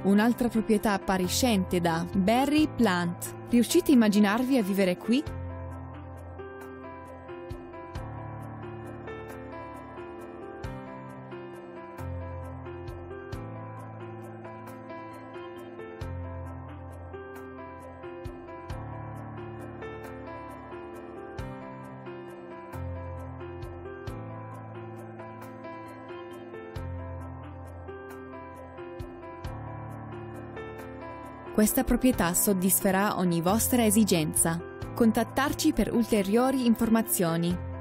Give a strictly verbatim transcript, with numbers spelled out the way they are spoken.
un'altra proprietà appariscente da Barry Plant. Riuscite a immaginarvi a vivere qui? Questa proprietà soddisferà ogni vostra esigenza. Contattarci per ulteriori informazioni.